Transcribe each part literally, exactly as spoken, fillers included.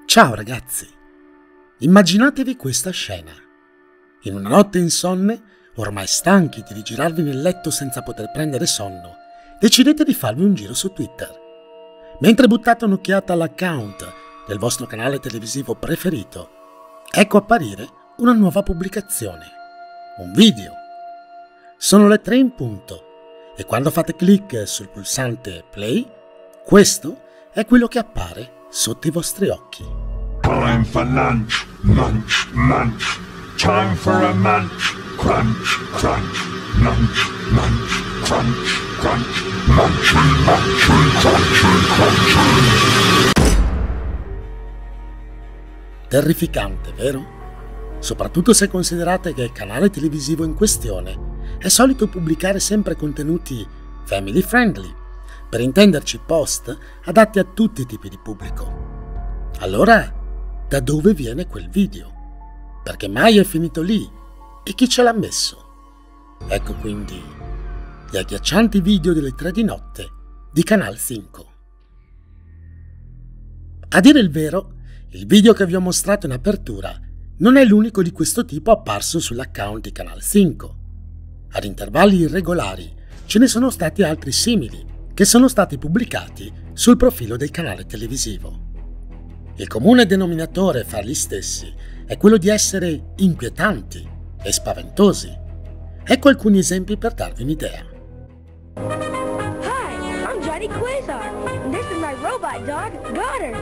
Ciao ragazzi, immaginatevi questa scena. In una notte insonne, ormai stanchi di rigirarvi nel letto senza poter prendere sonno, decidete di farvi un giro su Twitter. Mentre buttate un'occhiata all'account del vostro canale televisivo preferito, ecco apparire una nuova pubblicazione, un video. Sono le tre in punto e quando fate clic sul pulsante play, questo è quello che appare sotto i vostri occhi. Time for lunch, munch, munch. Time for a munch, crunch, crunch, munch, munch, crunch, crunch, munch, munch, crunch, crunch. Terrificante, vero? Soprattutto se considerate che il canale televisivo in questione è solito pubblicare sempre contenuti family friendly, per intenderci post adatti a tutti i tipi di pubblico. Allora, da dove viene quel video? Perché mai è finito lì? E chi ce l'ha messo? Ecco quindi gli agghiaccianti video delle tre di notte di Canal cinque. A dire il vero, il video che vi ho mostrato in apertura non è l'unico di questo tipo apparso sull'account di Canal cinque. Ad intervalli irregolari ce ne sono stati altri simili che sono stati pubblicati sul profilo del canale televisivo. Il comune denominatore fra gli stessi è quello di essere inquietanti e spaventosi. Ecco alcuni esempi per darvi un'idea. Hi, I'm Johnny Quasar, and this is my robot dog, Goddard.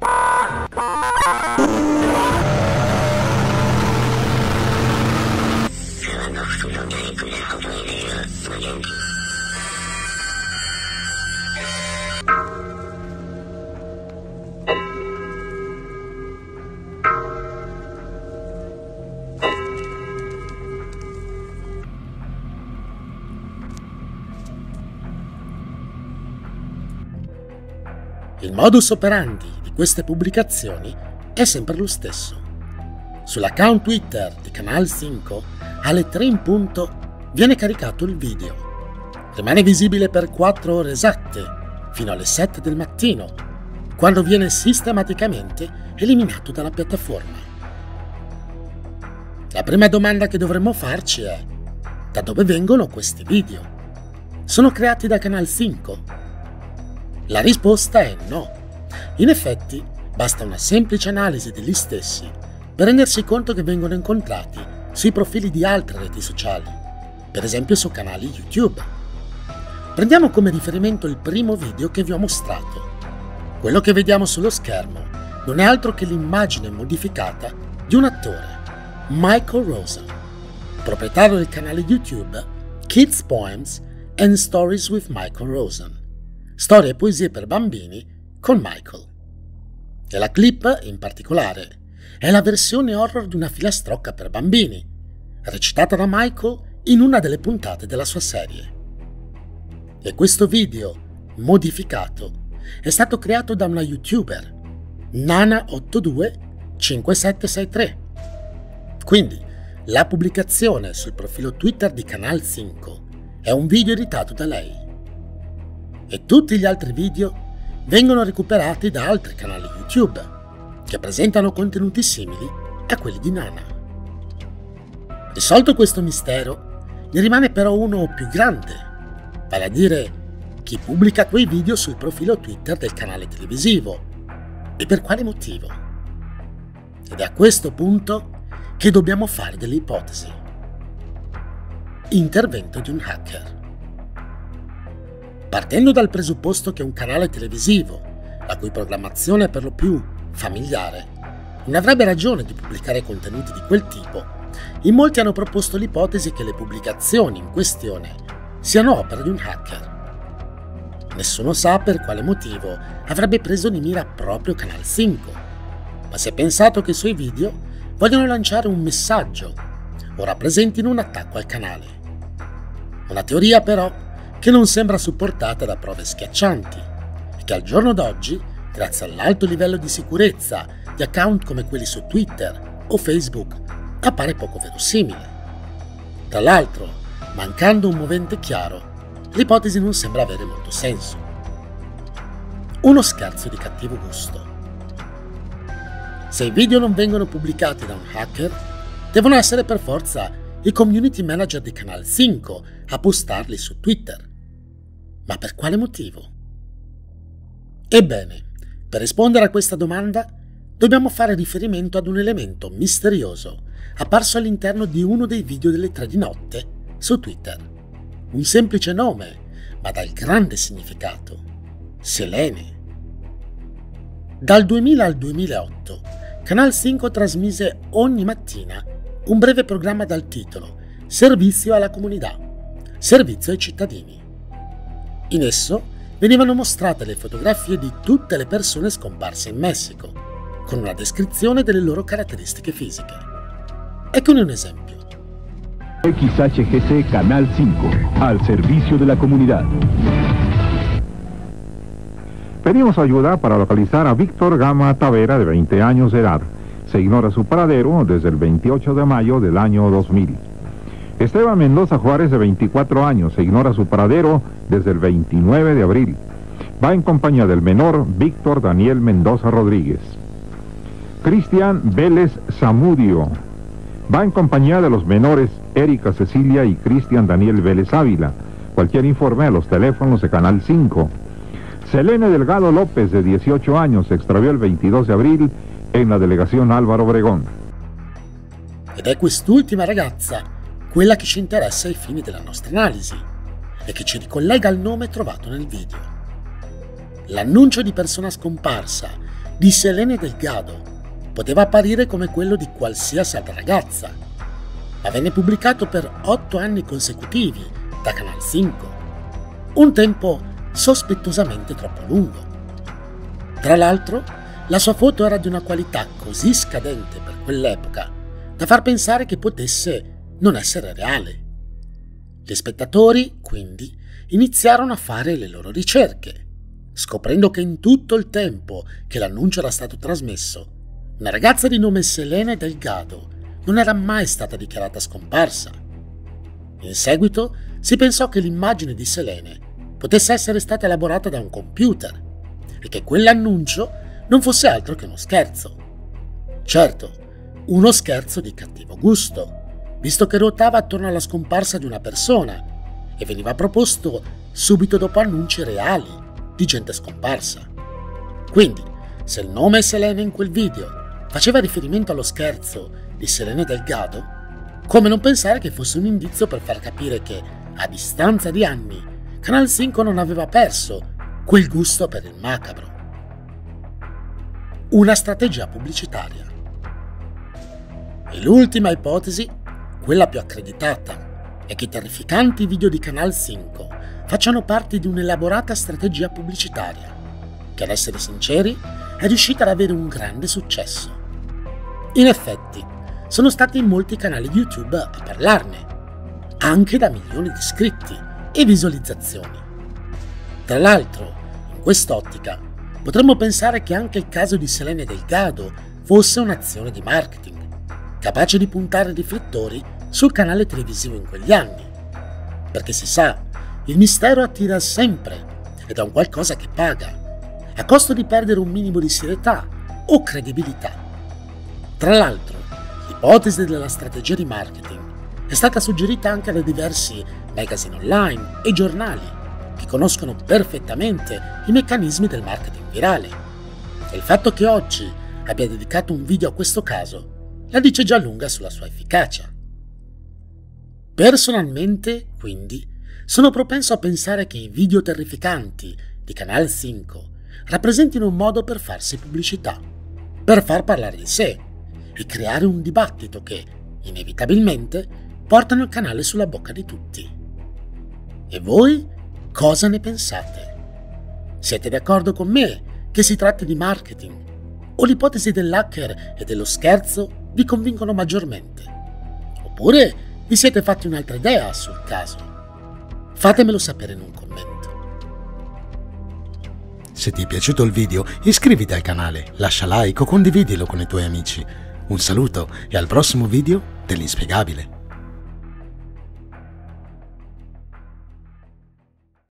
Il modus operandi di queste pubblicazioni è sempre lo stesso. Sull'account Twitter di Canal cinque, alle tre in punto, viene caricato il video. Rimane visibile per quattro ore esatte, fino alle sette del mattino, quando viene sistematicamente eliminato dalla piattaforma. La prima domanda che dovremmo farci è: da dove vengono questi video? Sono creati da Canal cinque? La risposta è no. In effetti, basta una semplice analisi degli stessi per rendersi conto che vengono incontrati sui profili di altre reti sociali, per esempio su canali YouTube. Prendiamo come riferimento il primo video che vi ho mostrato. Quello che vediamo sullo schermo non è altro che l'immagine modificata di un attore, Michael Rosen, proprietario del canale YouTube Kids Poems and Stories with Michael Rosen. Storie e poesie per bambini con Michael. E la clip, in particolare, è la versione horror di una filastrocca per bambini, recitata da Michael in una delle puntate della sua serie. E questo video, modificato, è stato creato da una YouTuber, Nana otto due cinque sette sei tre. Quindi, la pubblicazione sul profilo Twitter di Canal cinque è un video editato da lei. E tutti gli altri video vengono recuperati da altri canali YouTube che presentano contenuti simili a quelli di Nana. Risolto questo mistero, ne rimane però uno più grande, vale a dire chi pubblica quei video sul profilo Twitter del canale televisivo e per quale motivo. Ed è a questo punto che dobbiamo fare delle ipotesi. Intervento di un hacker. Partendo dal presupposto che un canale televisivo, la cui programmazione è per lo più familiare, non avrebbe ragione di pubblicare contenuti di quel tipo, in molti hanno proposto l'ipotesi che le pubblicazioni in questione siano opera di un hacker. Nessuno sa per quale motivo avrebbe preso di mira proprio Canal cinque, ma si è pensato che i suoi video vogliono lanciare un messaggio o rappresentino un attacco al canale. Una teoria però che non sembra supportata da prove schiaccianti e che al giorno d'oggi, grazie all'alto livello di sicurezza di account come quelli su Twitter o Facebook, appare poco verosimile. Tra l'altro, mancando un movente chiaro, l'ipotesi non sembra avere molto senso. Uno scherzo di cattivo gusto. Se i video non vengono pubblicati da un hacker, devono essere per forza i community manager di Canal cinque a postarli su Twitter. Ma per quale motivo? Ebbene, per rispondere a questa domanda dobbiamo fare riferimento ad un elemento misterioso apparso all'interno di uno dei video delle tre di notte su Twitter. Un semplice nome, ma dal grande significato: Selene. Dal duemila al duemilaotto, Canal cinque trasmise ogni mattina un breve programma dal titolo Servizio alla comunità, servizio ai cittadini. In esso venivano mostrate le fotografie di tutte le persone scomparse in Messico, con una descrizione delle loro caratteristiche fisiche. Eccone un esempio. X H G C Canal cinque, al servicio de la comunidad. Pedimos ayuda para localizar a Víctor Gama Tavera, de veinte años de edad. Se ignora su paradero desde el veintiocho de mayo del año dos mil. Esteban Mendoza Juárez, de veinticuatro años, se ignora su paradero desde el veintinueve de abril. Va en compañía del menor Víctor Daniel Mendoza Rodríguez. Cristian Vélez Zamudio va en compañía de los menores Erika Cecilia y Cristian Daniel Vélez Ávila. Cualquier informe a los teléfonos de Canal cinque. Selene Delgado López, de dieciocho años, se extravió el veintidós de abril en la delegazione Álvaro Obregón. Ed è quest'ultima ragazza quella che ci interessa ai fini della nostra analisi e che ci ricollega al nome trovato nel video. L'annuncio di persona scomparsa di Selene Delgado poteva apparire come quello di qualsiasi altra ragazza, ma venne pubblicato per otto anni consecutivi da Canal cinque, un tempo sospettosamente troppo lungo. Tra l'altro, la sua foto era di una qualità così scadente per quell'epoca da far pensare che potesse non essere reale. Gli spettatori, quindi, iniziarono a fare le loro ricerche, scoprendo che in tutto il tempo che l'annuncio era stato trasmesso, una ragazza di nome Selene Delgado non era mai stata dichiarata scomparsa. In seguito si pensò che l'immagine di Selene potesse essere stata elaborata da un computer e che quell'annuncio non fosse altro che uno scherzo. Certo, uno scherzo di cattivo gusto, visto che ruotava attorno alla scomparsa di una persona e veniva proposto subito dopo annunci reali di gente scomparsa. Quindi, se il nome Selene in quel video faceva riferimento allo scherzo di Selene Delgado, come non pensare che fosse un indizio per far capire che, a distanza di anni, Canal cinque non aveva perso quel gusto per il macabro. Una strategia pubblicitaria. E l'ultima ipotesi, quella più accreditata, è che i terrificanti video di Canal cinque facciano parte di un'elaborata strategia pubblicitaria, che ad essere sinceri è riuscita ad avere un grande successo. In effetti, sono stati molti canali YouTube a parlarne, anche da milioni di iscritti e visualizzazioni. Tra l'altro, in quest'ottica, potremmo pensare che anche il caso di Selene Delgado fosse un'azione di marketing, capace di puntare i riflettori sul canale televisivo in quegli anni. Perché si sa, il mistero attira sempre ed è un qualcosa che paga, a costo di perdere un minimo di serietà o credibilità. Tra l'altro, l'ipotesi della strategia di marketing è stata suggerita anche da diversi magazine online e giornali che conoscono perfettamente i meccanismi del marketing virale. E il fatto che oggi abbia dedicato un video a questo caso la dice già lunga sulla sua efficacia. Personalmente, quindi, sono propenso a pensare che i video terrificanti di Canal cinque rappresentino un modo per farsi pubblicità, per far parlare di sé e creare un dibattito che, inevitabilmente, portano il canale sulla bocca di tutti. E voi cosa ne pensate? Siete d'accordo con me che si tratti di marketing? O l'ipotesi dell'hacker e dello scherzo vi convincono maggiormente? Oppure vi siete fatti un'altra idea sul caso? Fatemelo sapere in un commento. Se ti è piaciuto il video, iscriviti al canale, lascia like o condividilo con i tuoi amici. Un saluto e al prossimo video dell'inspiegabile.